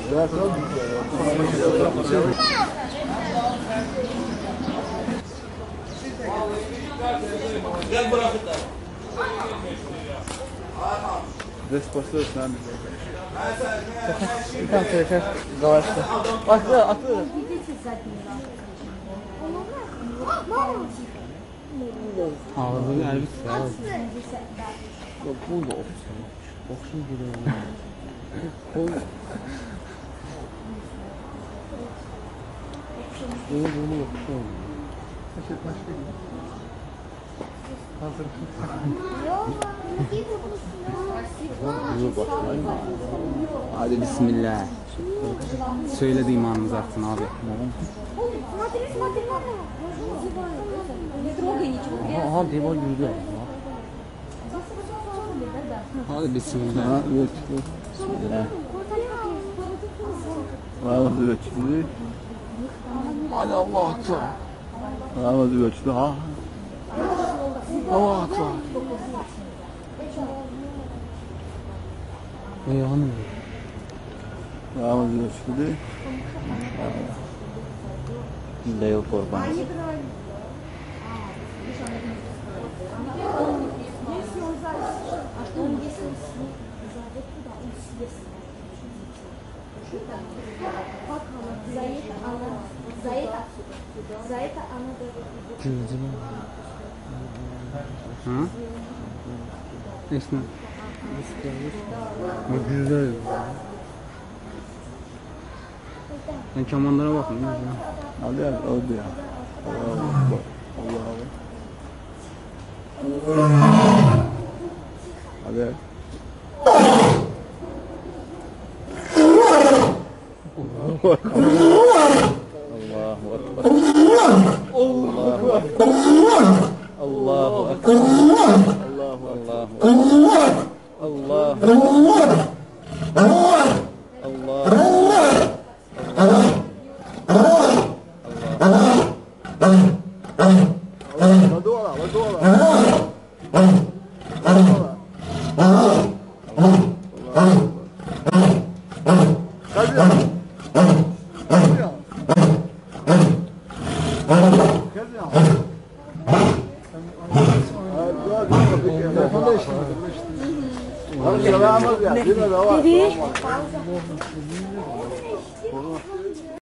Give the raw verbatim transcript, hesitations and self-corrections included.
Gel bırakın da. Desposu sen. Bir tane telefon savaşta. Bak da atı. Ağzını elbis ya. Yok bu da olsun. Okşun gibi. Kol. Bunu bunu okşun. Taşı taşı. Hazır. Hadi bismillah. Söyledi imanımız artsın abi. Aha devo yürüdü. Hadi bismillah. Ha, evet. Bismillah. Ramazı ölçtü. Hadi Allah akbar. Ramazı ölçtü ha. Allah akbar. Ey hanım. Ramazı ölçtü. Dev korban. Hı? İsmi? O güzel. Ben kemanlara bakın. Hadi ya, oldu ya. Allah'a akbar. Allah'a akbar. Hadi. Allahu akbar. Allahu akbar. Allahu akbar. Allahu akbar. Allahu akbar. Dedi.